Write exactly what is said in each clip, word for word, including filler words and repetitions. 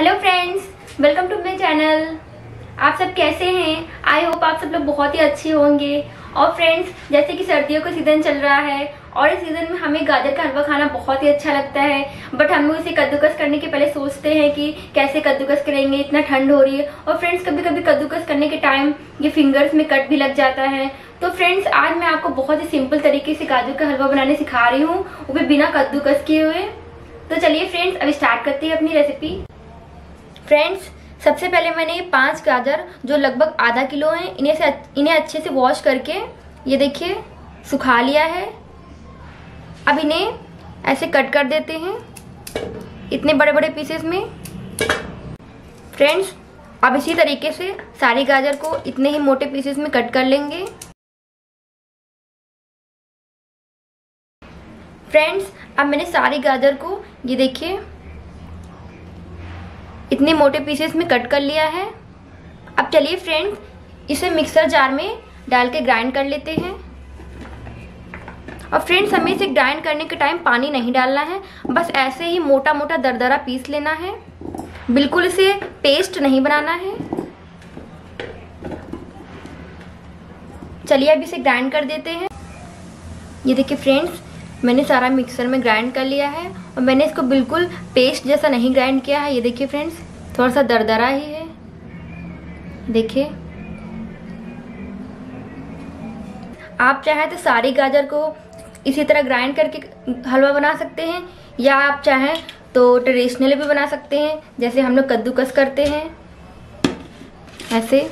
Hello friends, welcome to my channel. आप सब कैसे हैं? आई होप आप सब लोग बहुत ही अच्छे होंगे। और फ्रेंड्स, जैसे कि सर्दियों का सीज़न चल रहा है और इस सीज़न में हमें गाजर का हलवा खाना बहुत ही अच्छा लगता है, बट हम लोग इसे कद्दूकस करने के पहले सोचते हैं कि कैसे कद्दूकस करेंगे, इतना ठंड हो रही है। और फ्रेंड्स, कभी कभी कद्दूकस करने के टाइम ये फिंगर्स में कट भी लग जाता है। तो फ्रेंड्स, आज मैं आपको बहुत ही सिंपल तरीके से गाजर का हलवा बनाने सिखा रही हूँ, वो भी बिना कद्दूकस किए हुए। तो चलिए फ्रेंड्स, अब स्टार्ट करते हैं अपनी रेसिपी। फ्रेंड्स, सबसे पहले मैंने पांच गाजर जो लगभग आधा किलो हैं, इन्हें से इन्हें अच्छे से वॉश करके ये देखिए सुखा लिया है। अब इन्हें ऐसे कट कर देते हैं इतने बड़े बड़े पीसेस में। फ्रेंड्स, अब इसी तरीके से सारी गाजर को इतने ही मोटे पीसेस में कट कर लेंगे। फ्रेंड्स, अब मैंने सारी गाजर को ये देखिए इतने मोटे पीसेस में कट कर लिया है। अब चलिए फ्रेंड्स, इसे मिक्सर जार में डाल के ग्राइंड कर लेते हैं। और फ्रेंड्स, हमें इसे ग्राइंड करने के टाइम पानी नहीं डालना है, बस ऐसे ही मोटा मोटा दरदरा पीस लेना है, बिल्कुल इसे पेस्ट नहीं बनाना है। चलिए अब इसे ग्राइंड कर देते हैं। ये देखिए फ्रेंड्स, मैंने सारा मिक्सर में ग्राइंड कर लिया है और मैंने इसको बिल्कुल पेस्ट जैसा नहीं ग्राइंड किया है। ये देखिए फ्रेंड्स, थोड़ा सा दरदरा ही है। देखिए, आप चाहें तो सारी गाजर को इसी तरह ग्राइंड करके हलवा बना सकते हैं, या आप चाहें तो ट्रेडिशनल भी बना सकते हैं, जैसे हम लोग कद्दूकस करते हैं ऐसे।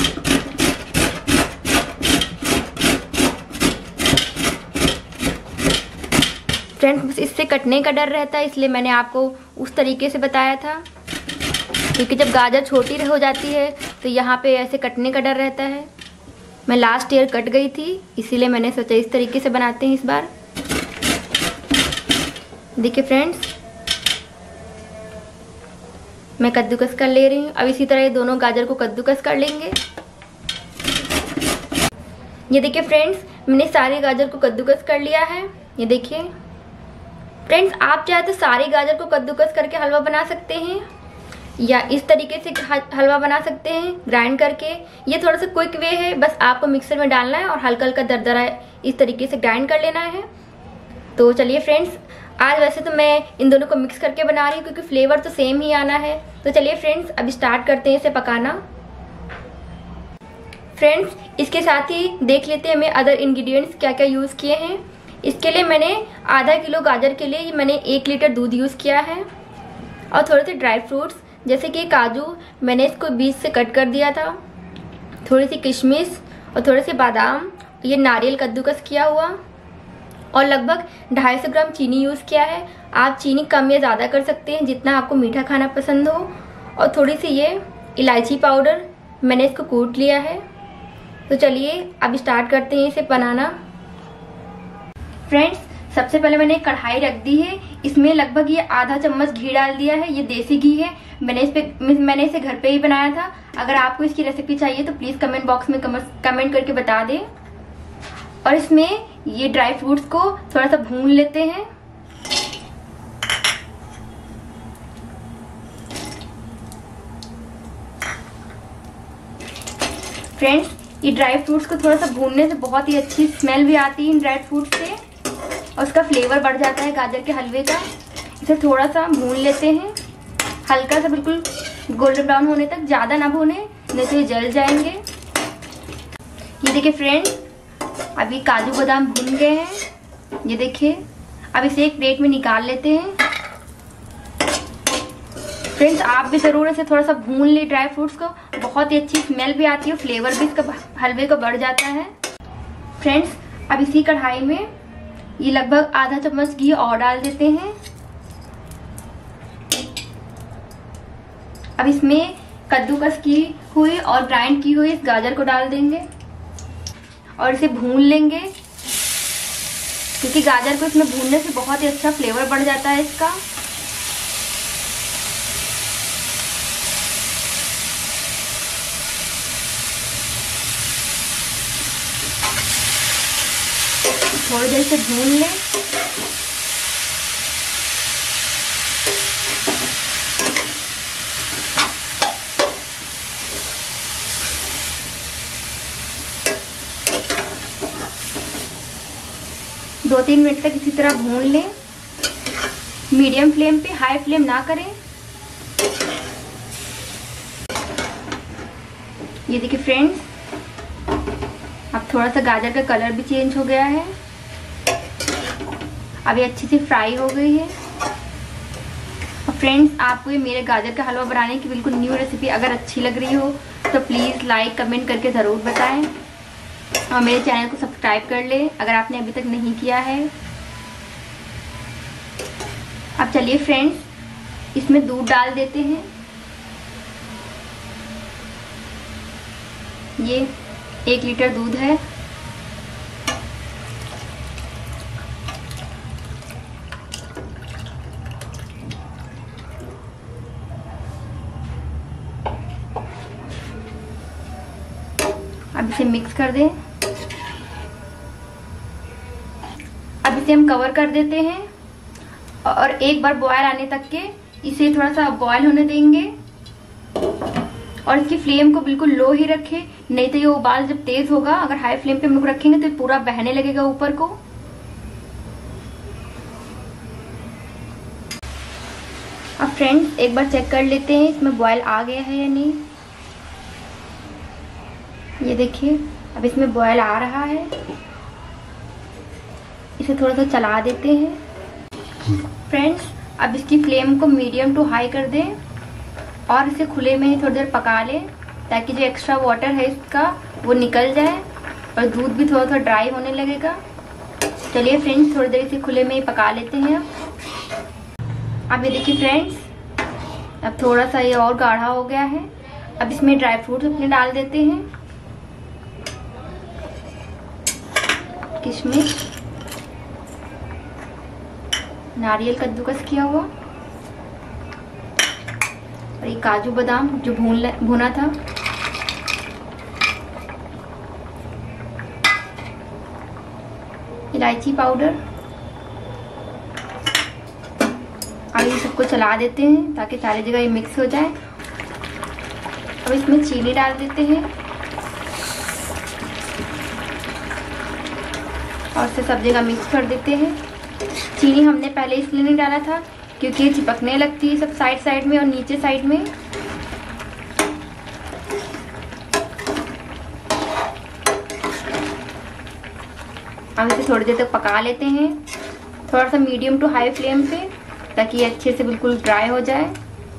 फ्रेंड्स, बस इससे कटने का डर रहता है, इसलिए मैंने आपको उस तरीके से बताया था, क्योंकि जब गाजर छोटी हो जाती है तो यहाँ पे ऐसे कटने का डर रहता है। मैं लास्ट ईयर कट गई थी, इसीलिए मैंने सोचा इस तरीके से बनाते हैं इस बार। देखिए फ्रेंड्स, मैं कद्दूकस कर ले रही हूँ। अब इसी तरह ये दोनों गाजर को कद्दूकस कर लेंगे। ये देखिए फ्रेंड्स, मैंने सारे गाजर को कद्दूकस कर लिया है। ये देखिए फ्रेंड्स, आप चाहे तो सारी गाजर को कद्दूकस करके हलवा बना सकते हैं, या इस तरीके से हलवा बना सकते हैं ग्राइंड करके। ये थोड़ा सा क्विक वे है, बस आपको मिक्सर में डालना है और हल्का हल्का दरदरा इस तरीके से ग्राइंड कर लेना है। तो चलिए फ्रेंड्स, आज वैसे तो मैं इन दोनों को मिक्स करके बना रही हूँ, क्योंकि फ्लेवर तो सेम ही आना है। तो चलिए फ्रेंड्स, अब स्टार्ट करते हैं इसे पकाना। फ्रेंड्स, इसके साथ ही देख लेते हैं मैं अदर इंग्रेडिएंट्स क्या क्या यूज़ किए हैं। इसके लिए मैंने आधा किलो गाजर के लिए मैंने एक लीटर दूध यूज़ किया है, और थोड़े से ड्राई फ्रूट्स जैसे कि काजू मैंने इसको बीच से कट कर दिया था, थोड़ी सी किशमिश और थोड़े से बादाम, ये नारियल कद्दूकस किया हुआ, और लगभग ढाई सौ ग्राम चीनी यूज़ किया है। आप चीनी कम या ज़्यादा कर सकते हैं जितना आपको मीठा खाना पसंद हो। और थोड़ी सी ये इलायची पाउडर मैंने इसको कूट लिया है। तो चलिए अब स्टार्ट करते हैं इसे बनाना। फ्रेंड्स, सबसे पहले मैंने कढ़ाई रख दी है, इसमें लगभग ये आधा चम्मच घी डाल दिया है। ये देसी घी है, मैंने इस पे मैंने इसे घर पे ही बनाया था। अगर आपको इसकी रेसिपी चाहिए तो प्लीज कमेंट बॉक्स में कमेंट करके बता दें। और इसमें ये ड्राई फ्रूट्स को थोड़ा सा भून लेते हैं। फ्रेंड्स, ये ड्राई फ्रूट्स को थोड़ा सा भूनने से बहुत ही अच्छी स्मेल भी आती है इन ड्राई फ्रूट्स से, और उसका फ्लेवर बढ़ जाता है गाजर के हलवे का। इसे थोड़ा सा भून लेते हैं, हल्का सा बिल्कुल गोल्डन ब्राउन होने तक, ज़्यादा ना भूने नहीं तो ये जल जाएंगे। ये देखिए फ्रेंड्स, अभी काजू बादाम भून गए हैं। ये देखिए, अब इसे एक प्लेट में निकाल लेते हैं। फ्रेंड्स, आप भी ज़रूर इसे थोड़ा सा भून ले ड्राई फ्रूट्स को, बहुत ही अच्छी स्मेल भी आती है, फ्लेवर भी इसका हलवे का बढ़ जाता है। फ्रेंड्स, अब इसी कढ़ाई में ये लगभग आधा चम्मच घी और डाल देते हैं। अब इसमें कद्दूकस की हुई और ग्राइंड की हुई इस गाजर को डाल देंगे और इसे भून लेंगे, क्योंकि गाजर को इसमें भूनने से बहुत ही अच्छा फ्लेवर बढ़ जाता है इसका। थोड़ी देर से भून लें। दो तीन मिनट तक इसी तरह भून लें, मीडियम फ्लेम पे, हाई फ्लेम ना करें। ये देखिए फ्रेंड्स, अब थोड़ा सा गाजर का कलर भी चेंज हो गया है। अब ये अच्छी से फ्राई हो गई है। और फ्रेंड्स, आपको ये मेरे गाजर का हलवा बनाने की बिल्कुल न्यू रेसिपी अगर अच्छी लग रही हो तो प्लीज़ लाइक कमेंट करके ज़रूर बताएं और मेरे चैनल को सब्सक्राइब कर लें अगर आपने अभी तक नहीं किया है। अब चलिए फ्रेंड्स, इसमें दूध डाल देते हैं। ये एक लीटर दूध है। अब इसे मिक्स कर दें। अब इसे हम कवर कर देते हैं और एक बार बॉयल आने तक के इसे थोड़ा सा बॉयल होने देंगे और इसकी फ्लेम को बिल्कुल लो ही रखें, नहीं तो ये उबाल जब तेज होगा, अगर हाई फ्लेम पे हम लोग रखेंगे तो पूरा बहने लगेगा ऊपर को। अब फ्रेंड्स, एक बार चेक कर लेते हैं इसमें बॉयल आ गया है या नहीं। ये देखिए, अब इसमें बॉयल आ रहा है। इसे थोड़ा सा चला देते हैं। फ्रेंड्स, अब इसकी फ्लेम को मीडियम टू हाई कर दें और इसे खुले में ही थोड़ी देर पका लें ताकि जो एक्स्ट्रा वाटर है इसका वो निकल जाए और दूध भी थोड़ा थोड़ा ड्राई होने लगेगा। चलिए फ्रेंड्स, थोड़ी देर इसे खुले में ही पका लेते हैं। अब ये देखिए फ्रेंड्स, अब थोड़ा सा ये और गाढ़ा हो गया है। अब इसमें ड्राई फ्रूट्स अपने डाल देते हैं, किशमिश, नारियल कद्दूकस किया हुआ और ये काजू बादाम जो भून भुना था। इलायची पाउडर। अब ये सबको चला देते हैं ताकि सारी जगह ये मिक्स हो जाए। अब इसमें चीनी डाल देते हैं और इसे सब जगह मिक्स कर देते हैं। चीनी हमने पहले इसलिए नहीं डाला था क्योंकि ये चिपकने लगती है सब साइड साइड में और नीचे साइड में। अब इसे थोड़ी देर तक पका लेते हैं, थोड़ा सा मीडियम टू हाई फ्लेम पे, ताकि ये अच्छे से बिल्कुल ड्राई हो जाए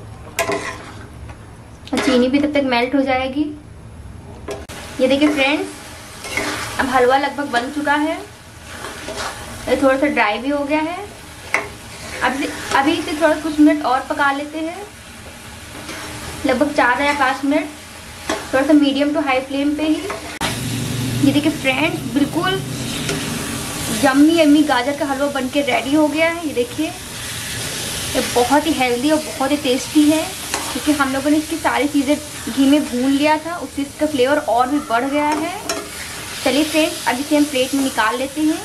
और चीनी भी तब तक मेल्ट हो जाएगी। ये देखिए फ्रेंड्स, अब हलवा लगभग बन चुका है, ये थोड़ा सा ड्राई भी हो गया है। अब अभी इसे थोड़ा कुछ मिनट और पका लेते हैं, लगभग चार या पाँच मिनट, थोड़ा सा मीडियम टू हाई फ्लेम पे ही। ये देखिए फ्रेंड्स, बिल्कुल यम्मी यम्मी गाजर का हलवा बनके रेडी हो गया है। ये देखिए, ये बहुत ही हेल्दी और बहुत ही टेस्टी है क्योंकि हम लोगों ने इसकी सारी चीज़ें घी में भून लिया था, उससे इसका फ्लेवर और भी बढ़ गया है। चलिए फ्रेंड्स, अब इसे हम प्लेट में निकाल लेते हैं।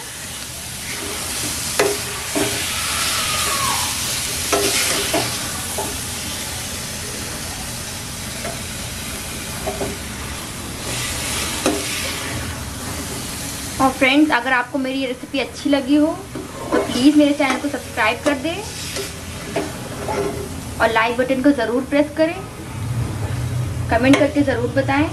और फ्रेंड्स, अगर आपको मेरी ये रेसिपी अच्छी लगी हो तो प्लीज़ मेरे चैनल को सब्सक्राइब कर दें और लाइक बटन को ज़रूर प्रेस करें, कमेंट करके ज़रूर बताएं।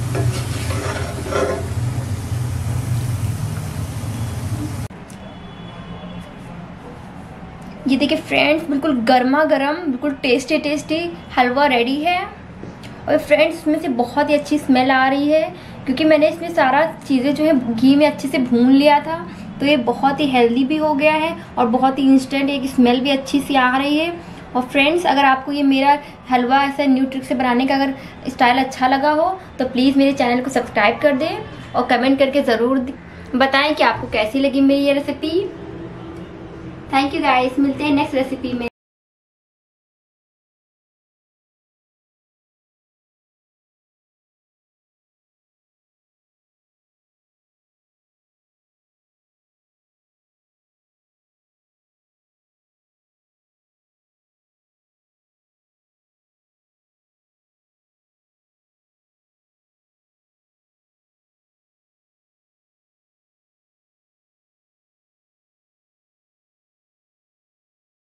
ये देखिए फ्रेंड्स, बिल्कुल गर्मा गर्म, बिल्कुल टेस्टी टेस्टी हलवा रेडी है। और फ्रेंड्स, इसमें से बहुत ही अच्छी स्मेल आ रही है क्योंकि मैंने इसमें सारा चीज़ें जो है घी में अच्छे से भून लिया था, तो ये बहुत ही हेल्दी भी हो गया है और बहुत ही इंस्टेंट एक स्मेल भी अच्छी सी आ रही है। और फ्रेंड्स, अगर आपको ये मेरा हलवा ऐसा न्यू ट्रिक से बनाने का अगर स्टाइल अच्छा लगा हो तो प्लीज़ मेरे चैनल को सब्सक्राइब कर दें और कमेंट करके ज़रूर बताएं कि आपको कैसी लगी मेरी ये रेसिपी। थैंक यू गाइस, मिलते हैं नेक्स्ट रेसिपी में।